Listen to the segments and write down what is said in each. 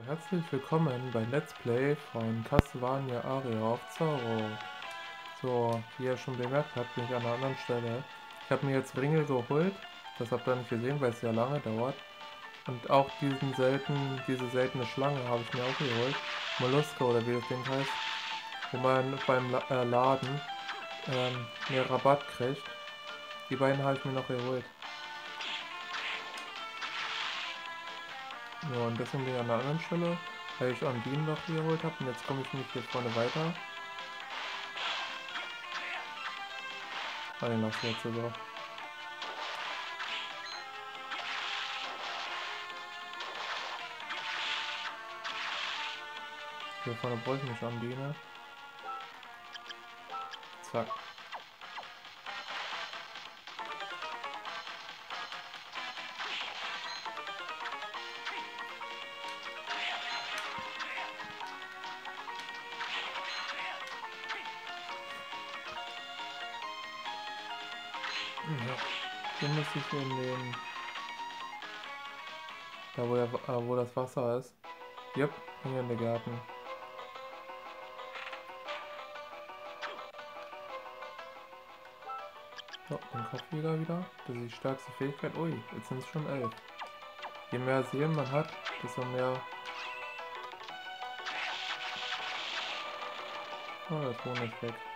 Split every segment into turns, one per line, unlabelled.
Herzlich willkommen bei Let's Play von Castlevania Aria of Zorro. So, wie ihr schon bemerkt habt, bin ich an einer anderen Stelle. Ich habe mir jetzt Ringe geholt, das habt ihr nicht gesehen, weil es sehr lange dauert. Und auch diese seltene Schlange habe ich mir auch geholt. Molluska oder wie das Ding heißt. Wo man beim Laden mehr Rabatt kriegt. Die beiden habe ich mir noch geholt. Ja, und deswegen bin ich an einer anderen Stelle, weil ich Ondine noch geholt habe. Und jetzt komme ich nicht hier vorne weiter. Den lassen wir jetzt so. Hier vorne brauche ich mich Ondine. Zack. Ja. Hier muss ich in den... Da wo das Wasser ist. Jupp, hier in den Garten. So, den Kopf wieder. Das ist die stärkste Fähigkeit. Ui, jetzt sind es schon 11. Je mehr Seelen man hat, desto mehr... Oh, das Wohn ist weg.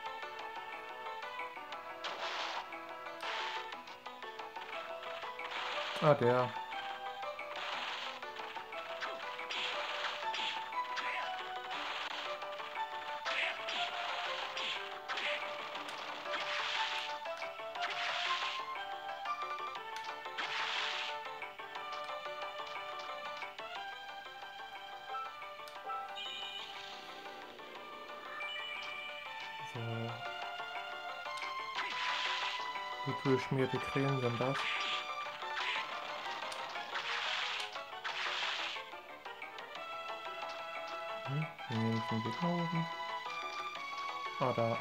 Ah, der. So. Gut geschmierte Krähen sind das. Hier nehme ich den Weg nach oben. Ah, da.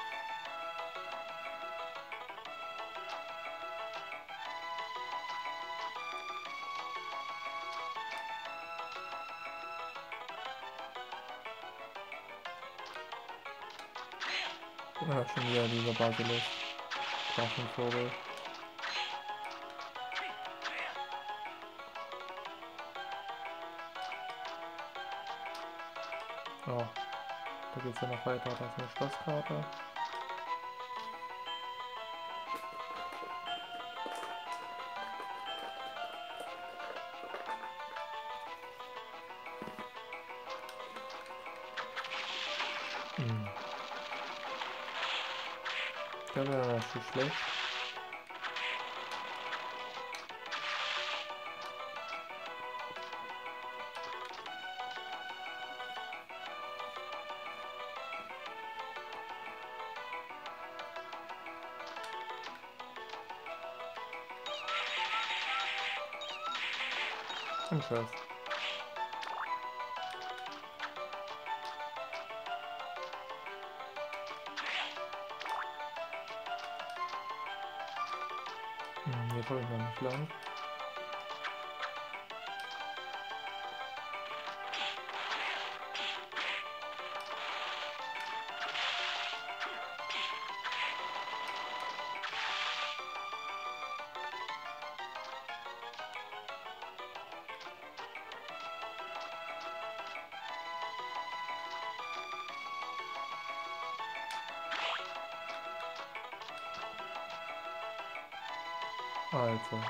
Ja, schon wieder dieser Basilisk. Drachenvogel. Oh, da geht's ja noch weiter. Da ist eine Schlosskarte. Der wäre nicht so schlecht. Ein Schuss. Hier komme ich noch nicht lang. Also.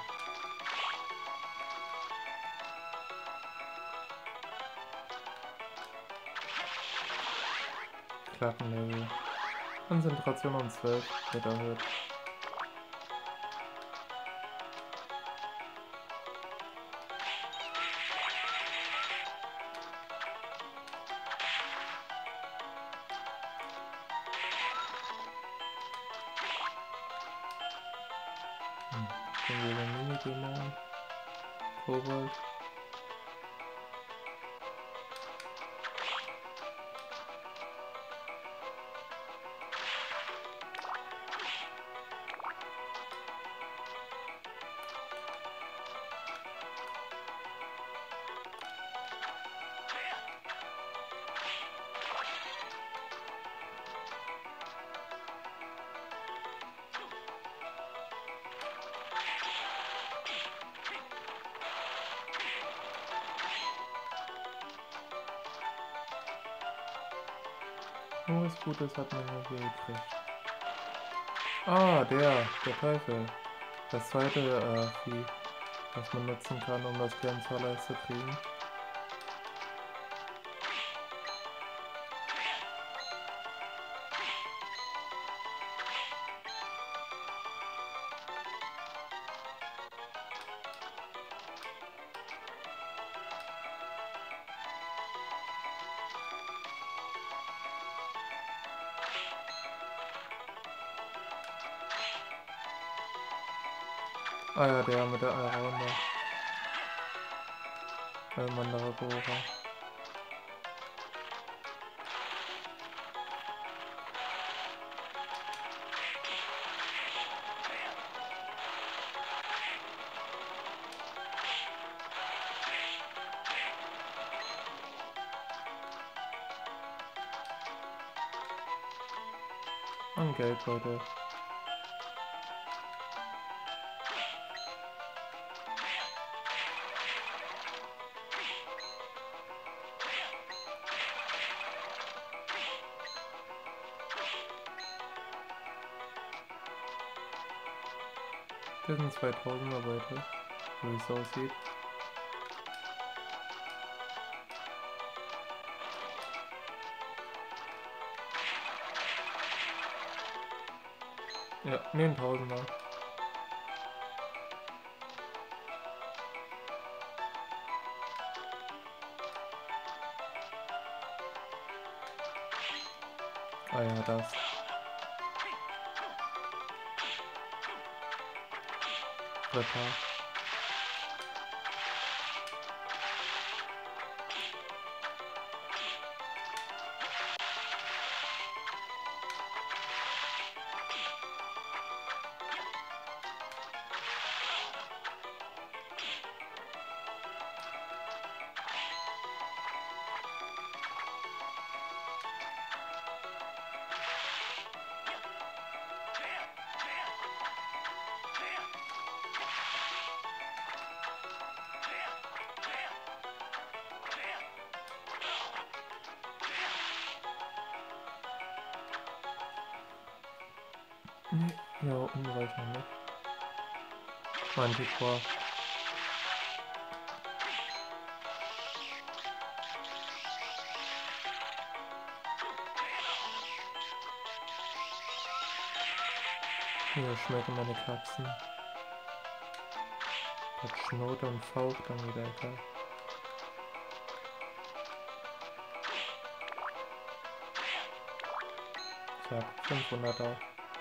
Klappenlevel. Konzentration um 12 wird erhöht. Schon wieder Mini-Dämon. Kobold. Irgendwas Gutes hat man ja hier gekriegt. Ah, der Teufel. Das zweite Vieh, was man nutzen kann, um das Glänzerleis zu kriegen. Ah ja, der mit der Allrounder. Mandaragora. Und Geldbeutel. Das sind 2000er Beutel, so wie es aussieht. Ja, ne, ein Tausender. Ah ja, das. Ritter. Nee, hier unten reicht noch nicht. Manticore. Hier schmecken meine Katzen. Das schnurrt und faucht dann wieder egal. Zack, 500er.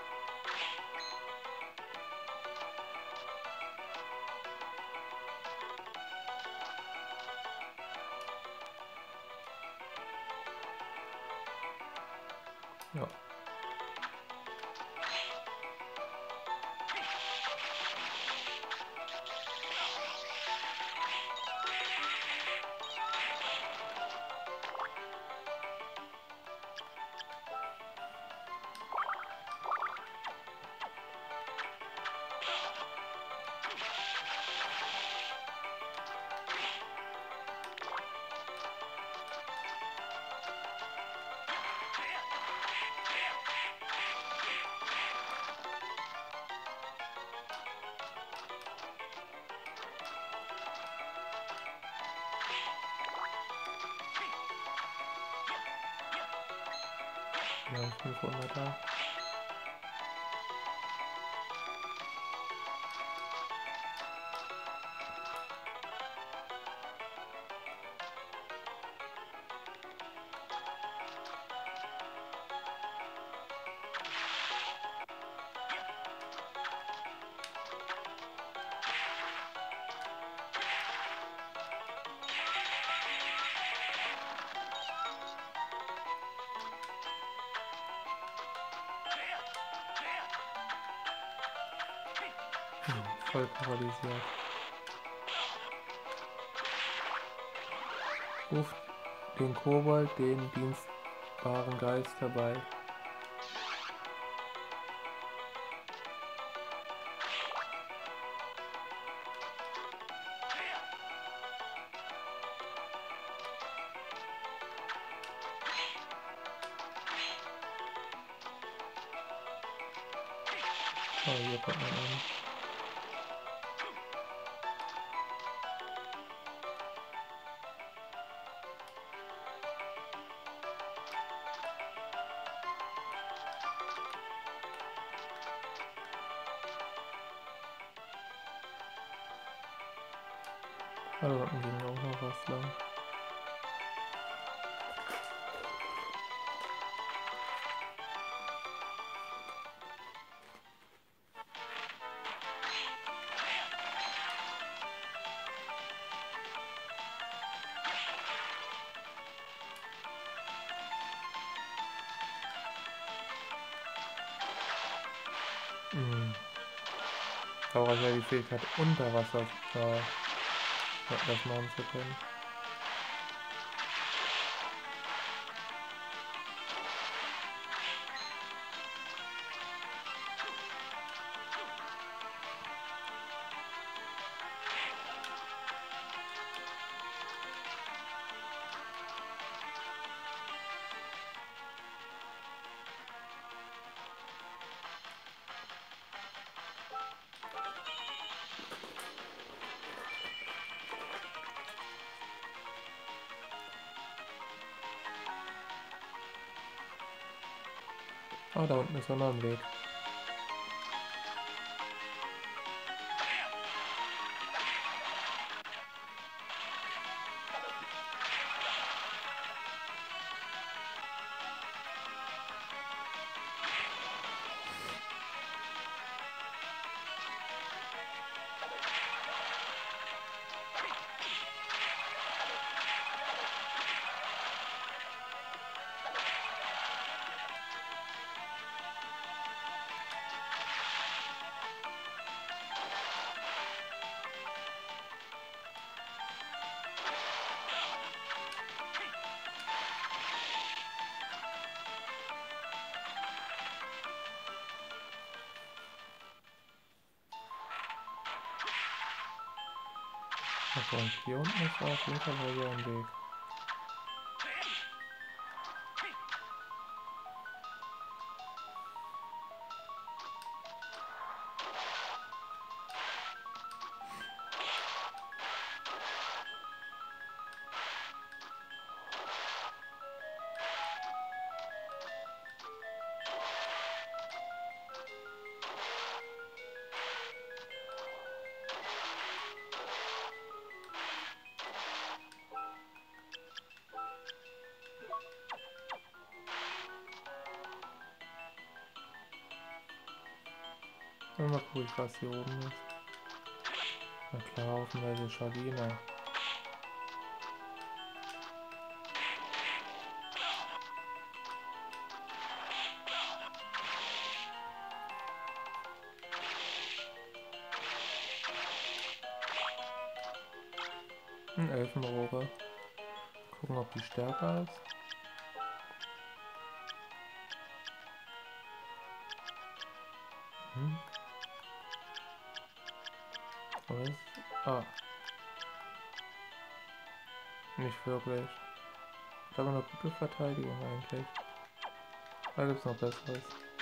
Ja. Ja, 500er. Voll paralysiert. Ruft den Kobold, den dienstbaren Geist herbei. Oh, hier kommt man an. Ah, da unten ging auch noch was lang. Da brauche ich ja die Fähigkeit, unter Wasser das machen zu können. Ah, da unten ist noch ein Weg. Und hier unten ist auf jeden Fall wieder ein Weg. Mal gucken, was hier oben ist. Na klar, haufenweise Scharlene. Ein Elfenrohre. Gucken, ob die stärker ist. Was? Ah. Nicht wirklich. Da haben wir eine gute Verteidigung eigentlich. Da gibt es noch Besseres.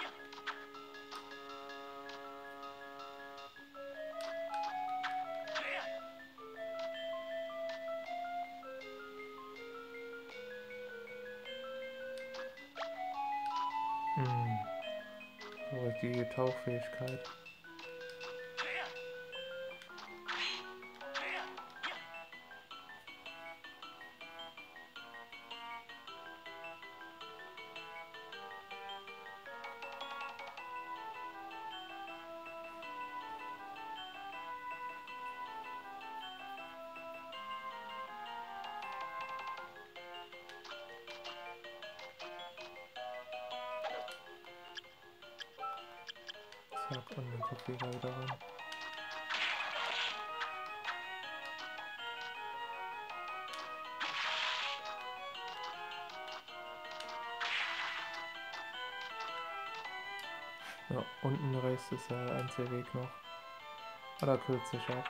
So richtige Tauchfähigkeit. Zack, und den Kopfjäger wieder ran. Ja, unten rechts ist der einzige Weg noch. Ah, da kürzt sich ab.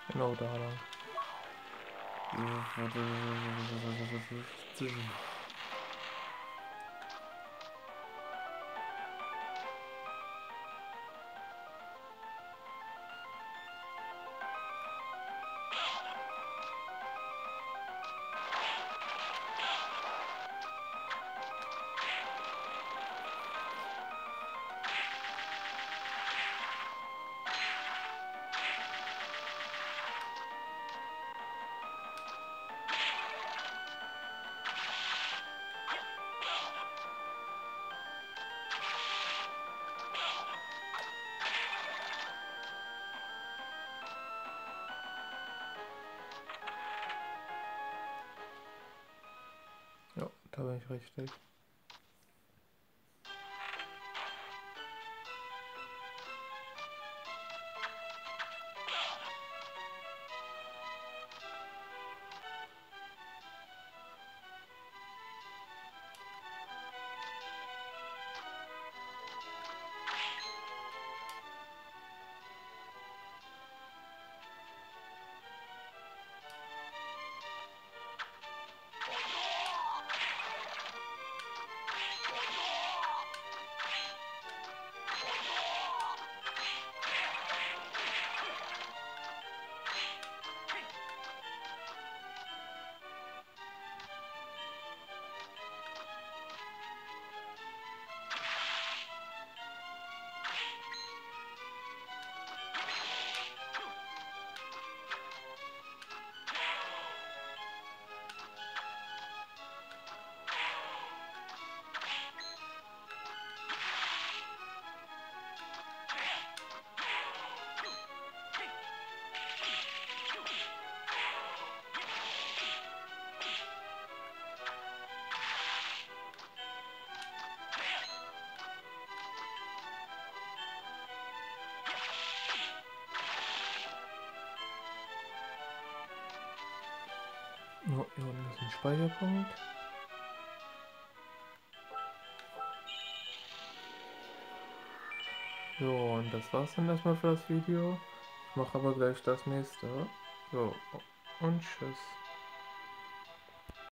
Genau da lang. Ja, da bin ich richtig. Oh, hier unten ist ein Speicherpunkt. So, und das war's dann erstmal für das Video. Ich mache aber gleich das nächste. So, und tschüss.